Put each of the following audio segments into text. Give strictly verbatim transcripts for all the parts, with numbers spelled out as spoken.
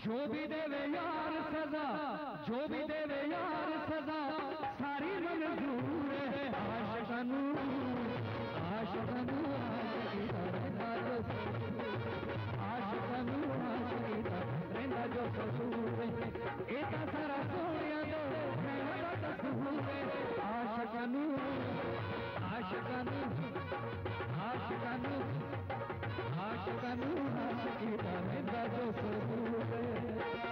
जो भी देवे यार सजा, जो भी देवे यार सजा, सारी मंजूर है। आशिकानू आशिकानू आशिकानू आशिका रहंदा जो कसूर है, एता सारा सोनिया दो रहंदा कसूर है। आशिकानू आशिकानू आशिकानू आशिकानू आशिका रहंदा जो कसूर है।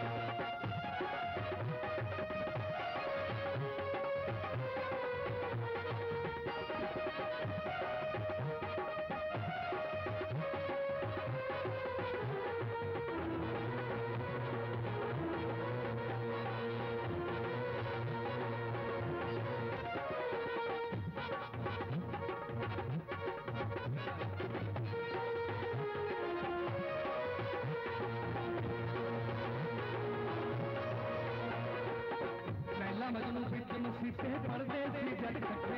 मजनू बिच मुसीबे परदेसी जग कट्ठे,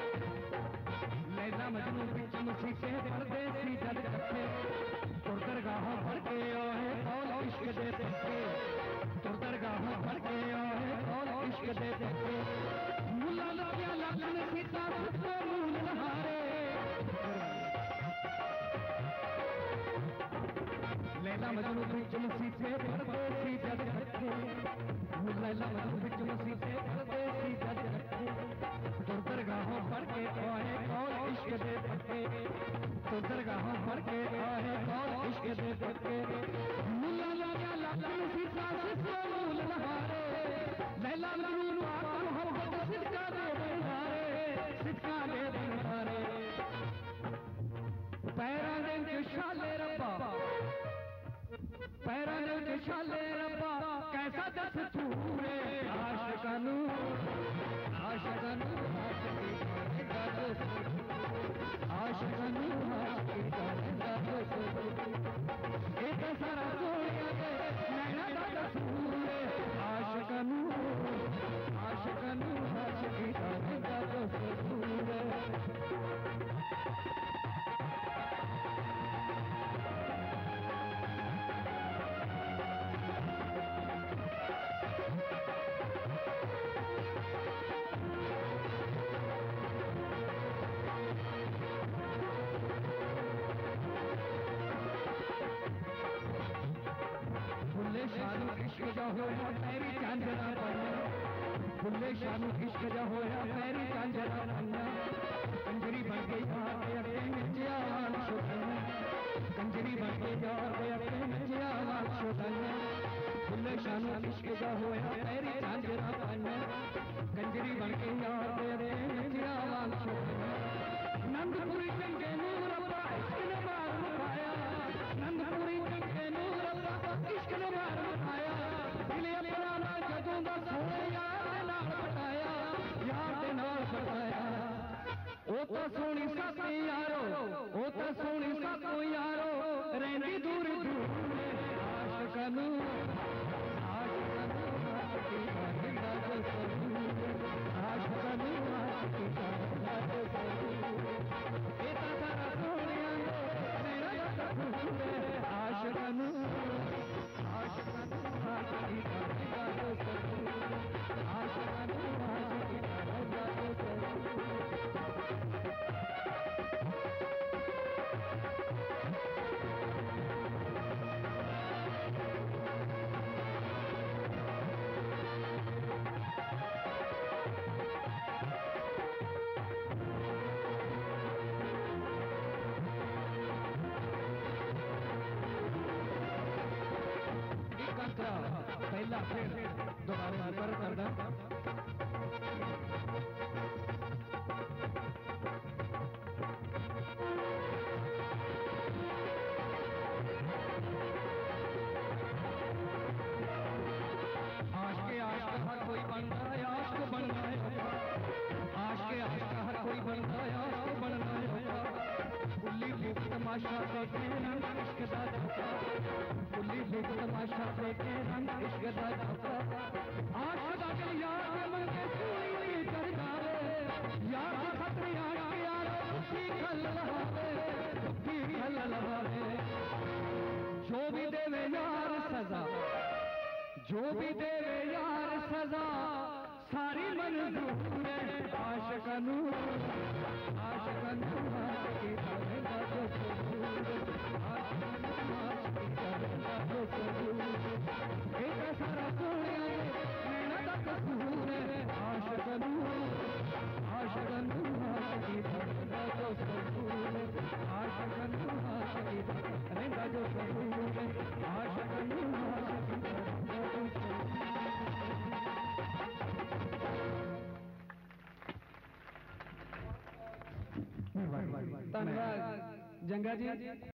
लैला मजनू बिच मुसीबे परदेसी जग कट्ठे, तुर दरगाहों फड़ के आए कौल इश्क दे पक्के, तुर दरगाहों फड़ के आए कौल इश्क दे पक्के। मुल्ला लग्या लखन सीता सुतो मूल नहारे, लैला मजनू बिच मुसीबे परदेसी जग कट्ठे, लैला मजनू बिच मुसीबे परदेसी जग कट्ठे, तुर दरगाहों फड़ के आए कौल इश्क दे पक्के, तुर दरगाहों फड़ के आए कौल इश्क दे पक्के। मुल्ला लग्या लखन सीता सुतो मूल नहारे, लैला मजनू पाक मोहब्बत सिदका दे बंधारे, सिदका दे बंधारे। पैरां दे विच छाले रब्बा, पैरां दे विच छाले रब्बा कैसा दस तूरे। आशिकानू आशिकानू आशिका आशिकानू आशिका एक सारा सोनिया दे नैना दा कसूर है। आशिकानू आशिकानू आशिका दा कसूर है। फुल्ले शानू इश्क जा होया पैरी झांझरा बनना, फुल्ले शानू इश्क जा होया पैरी झांझरा बनना, कंजरी बन के यार अगे नचिया वाल छोड़ना, कंजरी बन के यार अगे नचिया वाल छोड़ना। फुल्ले शानू इश्क जा होया पैरी झांझरा बनना, कंजरी बन के यार अगे नचिया वाल छोड़ना। नंदपुरी चंगे नूर रब्बा इश्क ने मार मुकाया, नंदपुरी चंगे नूर रब्बा इश्क ने मार मुकाया। दिले अपना ना जदों दा सोने यार दे नाल पटाया, यार दे नाल पटाया। ओ तो सोनी सत यारो, ओ तो सोनी सत यारो रहंदी दूर दूर। आशिकानू आशिकानू आशिका जो कसूर, आशिकानू आशिका जो कसूर, एता सारा सोनिया मेरा कसूर है। आशिकानू आशिकानू आशिका जो कसूर, आशिकानू आशिका जो कसूर। पहला फिर दोबारा ऊपर करना। आज के आज का हर कोई बनता है, आज को बनना है। आज के आज का हर कोई बनता है, आज को बनना है। कुल्ली भूख तमाशा देखे रंग इश्क दा धोखा, कुल्ली भूख तमाशा देखे रंग इश्क दा धोखा। आशिक दा यार के मन के सूली कर जावे, यार के खतरे आश के यार दुखी खल लहावे, दुखी खल लहावे। जो भी देवे यार सजा, जो भी देवे यार सजा सारी मंजूर है आशिकनू आशिकनू आशिकी करेगा जो कबूल आशिकनू आशिकी करेगा जो कबूल एक सारा सोनिया नैना दा कसूर है आशिकनू आशिकनू आशिकी करेगा जो कबूल आशिकनू आशिकी करेगा जो कबूल आशिकनू आशिकी करेगा जो धन्यवाद जंगा जी।